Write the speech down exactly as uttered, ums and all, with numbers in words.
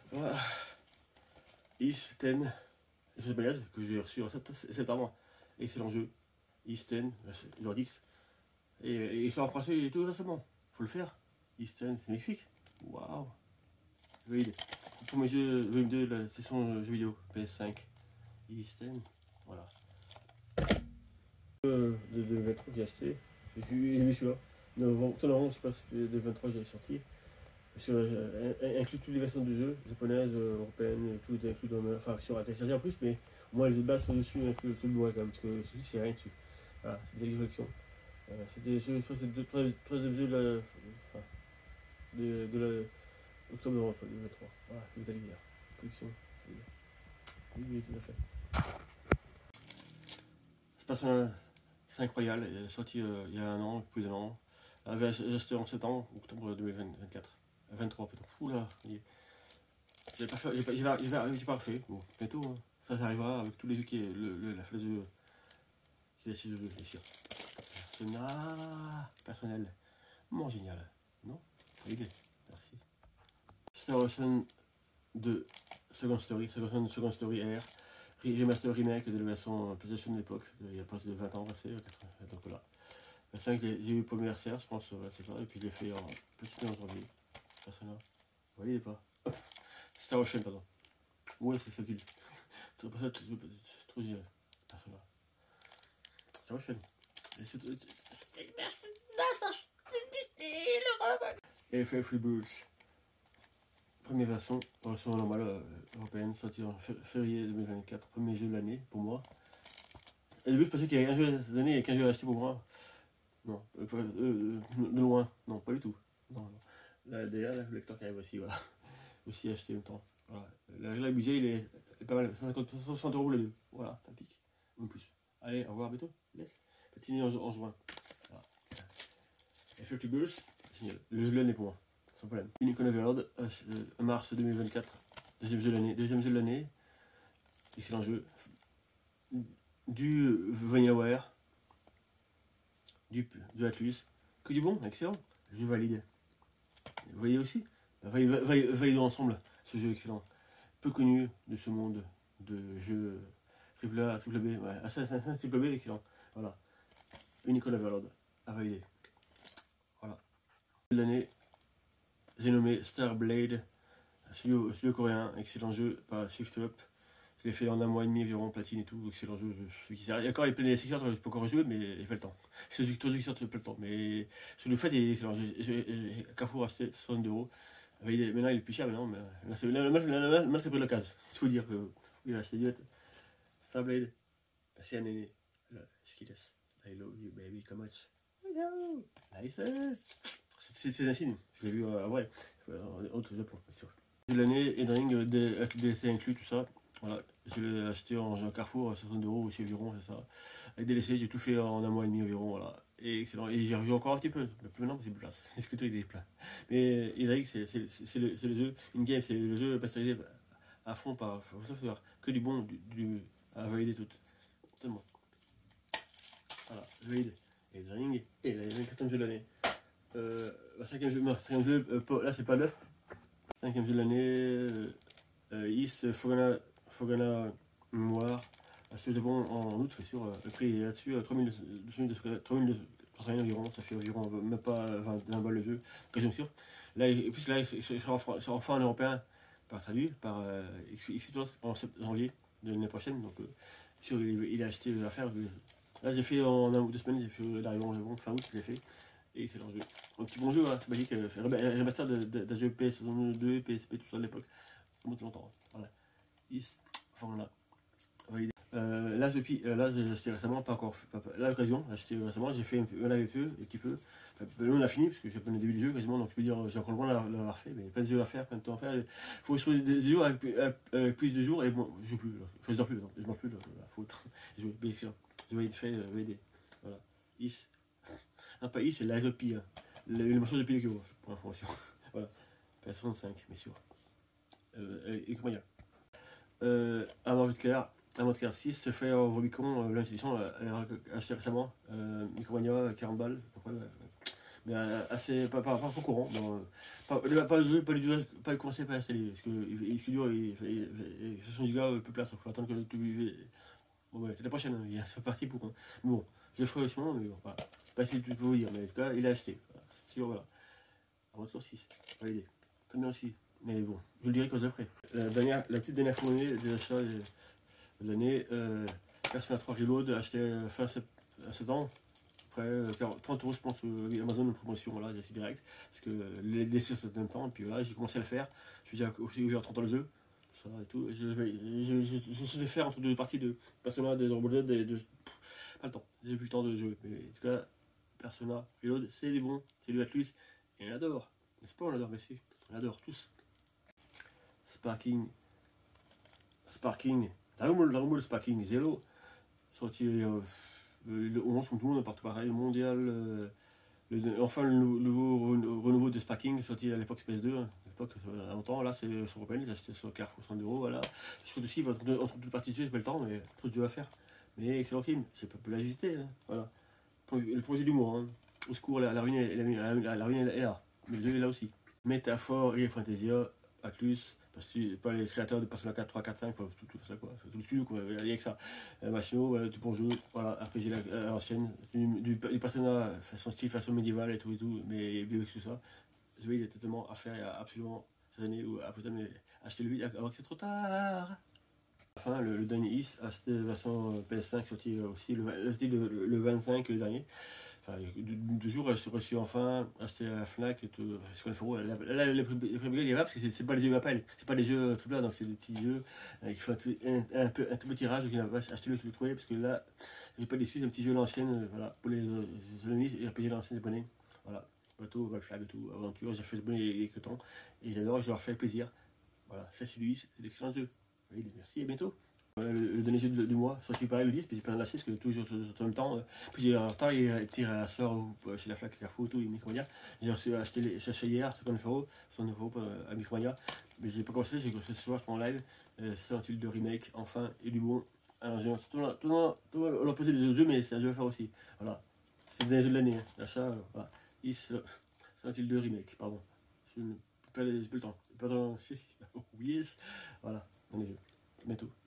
Voilà. Is dix, jeu de balaise que j'ai reçu en septembre. Excellent jeu. Is dix, Nordix. Et, et il sort en français et tout récemment. Faut le faire. Is dix, c'est magnifique. Waouh. Oui, pour mes jeux V M deux, la session jeux vidéo P S cinq. Is dix, voilà. Euh, de, de vingt-trois j'ai acheté. J'ai vu celui-là. Novembre, je sais pas si de vingt-trois j'ai sorti. Sur, euh, inclut toutes les versions de jeu, japonaises, euh, européennes, tout est inclus dans le. Enfin, sur la télécharger en plus, mais au moins les bases sont dessus, inclus tout le bois quand même, parce que celui c'est rien dessus. Voilà, c'est des collections. Euh, c'est des jeux, je crois que c'est le troisième jeu de la. Enfin, de, de la. Octobre deux mille vingt-trois. Voilà, c'est Metal Gear. Collection. Oui, oui, tout à fait. C'est pas ça, c'est incroyable, il est sorti euh, il y a un an, plus d'un an. J'ai acheté en septembre, octobre deux mille vingt-quatre. vingt-trois plutôt. Oula, j'ai pas fait, j'ai pas, j'ai pas, j'ai pas refait. Bon, bientôt, hein. Ça, ça arrivera avec tous les jeux qui est le, le, la flèche de jeu. Qui décide de bien sûr. Persona personnel. Bon, génial. Non? Il est. Merci. Star Ocean deux Second Story, Second Ocean Second Story R. Remaster remake de la version PlayStation de l'époque, il y a pas de vingt ans passé, donc voilà. Le cinq, j'ai eu pour l'anniversaire, je pense, ouais, c'est ça, et puis je l'ai fait en petit en janvier. Persona. Vous voyez, il est pas. Star Ocean, pardon. Ouais, c'est facile. C'est pas ça, c'est trop génial. Persona. Star Ocean. Et c'est. Et F F Rebirth. Première version, version normale euh, européenne, sortie en février deux mille vingt-quatre, premier jeu de l'année pour moi. Et au début, je pensais qu'il y avait un jeu de l'année et qu'un jeu à acheter pour moi. Non, euh, euh, de loin, non, pas du tout. Non, non. Là, derrière, le lecteur qui arrive aussi, voilà. Aussi acheté en même temps. Voilà. Le budget, il est, est pas mal, soixante euros les deux. Voilà, ça pique. Ou plus. Allez, au revoir, bientôt. Laisse. Patiner en, en juin. Voilà. F F Rebirth, génial. Le jeu de l'année pour moi. Sans problème. Unicorn Overlord, euh, mars deux mille vingt-quatre, deuxième jeu de l'année, deuxième jeu de l'année, excellent jeu, du Vanillaware, du, du Atlus, que du bon, excellent, je valide. Vous voyez aussi, validons ensemble ce jeu excellent, peu connu de ce monde de jeux triple A, triple B, ouais, Assassin's triple B, excellent, voilà, Unicorn Overlord, à valider, voilà, de l'année. J'ai nommé Starblade, studio, studio coréen, excellent jeu par Shift Up. Je l'ai fait en un mois et demi environ, platine et tout, excellent jeu. Je, je, et encore, il y a plein de secteurs, je peux encore jouer, mais il n'y a pas le temps. C'est le jeu qui sort, il n'y a pas le temps. Mais ce que le fait est excellent. J'ai Carrefour a acheté soixante euros. Maintenant, il est plus cher, maintenant, mais là, c'est pris l'occasion. Il faut dire que il a acheté du Starblade. C'est un aîné. Skills. I love you, baby, come much. Nice. C'est un signe, je l'ai vu à vrai, autre Japon, bien sûr. L'année, Endring, avec le D L C inclus, tout ça. Voilà, je l'ai acheté en Carrefour, soixante euros aussi environ, c'est ça. Avec D L C, j'ai tout fait en un mois et demi environ, voilà. Et excellent. Et j'ai revu encore un petit peu, mais plus maintenant, c'est plus place. Est-ce que toi, il est plein? Mais Endring, c'est le, le jeu, in-game, c'est le jeu pasteurisé à fond par software. Que du bon, du, du, à valider tout. Tellement. Voilà, je valide. Endring, et le quatrième jeu de l'année. Euh, cinquième jeu, non, cinquième jeu euh, là c'est pas neuf. Cinquième jeu de l'année, euh, euh, Is Fogana, Fogana Mémoire, acheté au Japon en août, c'est sûr. Le prix est là-dessus, trois mille deux cents environ, ça fait environ même pas vingt, vingt balles le jeu, occasion sûr. Là, et plus là, c'est enfin, enfin en européen, par traduit, par euh, Xitox en janvier de l'année prochaine, donc euh, sûr, il, il a acheté l'affaire. Là, j'ai fait en un ou deux semaines, j'ai fait l'arrivée en Japon, fin août, je l'ai fait. Et excellent jeu. Un petit bon jeu, hein, c'est magique. Euh, remaster d'un jeu P S soixante-deux, P S P, tout ça de l'époque. Ça monte longtemps. Hein. Voilà. Is, enfin là. Validé. Euh, là, depuis, euh, là, j'ai acheté récemment, pas encore. Pas, pas, là, l'occasion, j'ai acheté récemment, j'ai fait un, un avec eux, un petit peu. Enfin, on a fini, parce que j'ai pas le début du jeu quasiment, donc je peux dire, j'ai encore le droit de l'avoir fait, mais plein de jeux à faire, plein de temps à faire. Il faut trouver des jeux avec, avec, avec plus de jours, et bon, je joue plus. Là. Enfin, je dors plus, non, je dors plus, là, la faute. Je joue, bien sûr. Je vais être fait, euh, validé. Voilà. Is. Un pays, c'est la Zopie, hein. Le, le morceau de Pinocchio, pour information. Voilà. P S soixante-cinq, bien sûr. Euh, et comment dire euh, Avant de Claire, avant de Claire six se fait au Rubicon, euh, l'institution, elle a acheté récemment. Euh, Micromania, quarante balles. Après, ouais, ouais. mais assez, pas, pas, pas trop courant. Bon, pas, pas le jeu, pas le jeu, pas le commencer, pas installer, parce que il se dure, il fait soixante gigas peu de place, il faut attendre que tu. Bon, ouais, c'est la prochaine, il y a c'est parti pour. Mais bon, je le ferai aussi, mais bon, voilà. Je sais pas si tu peux vous dire, mais en tout cas, il a acheté. Voilà, c'est sûr, voilà. À votre six, validé. Très bien aussi. Mais bon, je le dirai quand je le ferai. La, dernière, la petite dernière fournée des achats de l'année, euh, Persona trois Reload, acheté fin septembre. Après, euh, trente euros, je pense, euh, Amazon en promotion, voilà, j'ai direct. Parce que euh, les laisser sur le même temps, et puis voilà, j'ai commencé à le faire. Je suis déjà aussi ouvert trente ans le jeu. Ça et tout. Je vais je, je, je, je vais faire entre deux parties de Persona, de Dragon Ball Z, et de. Pff, pas le temps, j'ai plus le temps de jouer. Mais en tout cas, Persona, Reload, c'est des bons, c'est du Atlus, et on adore. N'est-ce pas, on adore, mais si, on adore tous. Sparking, Sparking, Dragon Ball, Dragon Ball Sparking Zero, sorti euh, le onze, comme tout le monde, partout pareil, mondial. Euh, le, enfin, le nouveau renouveau de Sparking, sorti à l'époque P S deux, hein, à l'époque, il y a longtemps, là c'est sur Européenne, j'ai acheté sur Carrefour cent euros, voilà. Je trouve aussi, entre deux, entre deux parties de jeu, j'ai pas le temps, mais trop de jeux à faire. Mais excellent film, j'ai pas pu l'agiter, hein, voilà. Le projet d'humour, hein. Au secours, la, la ruine est la, la, la ruine est là, mais le jeu est là aussi. Métaphore et Fantasia, Atlus, parce que pas les créateurs de Persona quatre, trois, quatre, cinq, tout, tout ça quoi, tout le studio quoi, il y a que ça. Euh, Machino, voilà, tout pour jouer, voilà, R P G à l'ancienne, du, du, du Persona, façon style, façon médiévale et tout et tout, mais bien avec tout ça. Je vais, il y a totalement à faire, il y a absolument ces années où après mais acheter le vide avant que c'est trop tard. Enfin, le, le dernier Is, acheté la version P S cinq sorti aussi le, le, le, le vingt-cinq, le dernier. Enfin, deux jours, je suis reçu enfin, acheté à la Fnac, et tout, cinquante euros. Là, là, les prix il y a parce que c'est pas les jeux Apple, c'est pas des jeux triple A, donc c'est des petits jeux euh, qui font un, un, un, peu, un tout petit tirage, donc il a acheté le trouver parce que là, j'ai pas déçu, c'est un petit jeu à l'ancienne, euh, voilà, pour les jeunistes et R P G à l'ancienne abonnés. Voilà, bateau, Valflag et tout, aventure, j'ai fait ce bon il y a quelques temps, et j'adore, je leur fais plaisir. Voilà, ça c'est lui, c'est d'excellents jeux. Oui, merci, à bientôt. Le, le dernier jeu du mois, sorti pareil le dix, puis j'ai pas lâché parce que toujours en même temps, euh, puis j'ai en retard, il était à la soeur chez la Flac Carrefour, tout, Micromania. J'ai reçu acheté les cherché hier, cinquante euros, soixante-neuf euros à Micromania, mais j'ai pas commencé, j'ai commencé ce soir, je prends en live, euh, Silent de remake, enfin, et du bon. Alors j'ai tout l'opposé des autres jeux, mais c'est un jeu à faire aussi. Voilà, c'est le dernier jeu de l'année, hein. L'achat, euh, voilà. Silent de remake, pardon. Je n'ai pas le temps. Pardon, oui, voilà, on est jeu. Bientôt.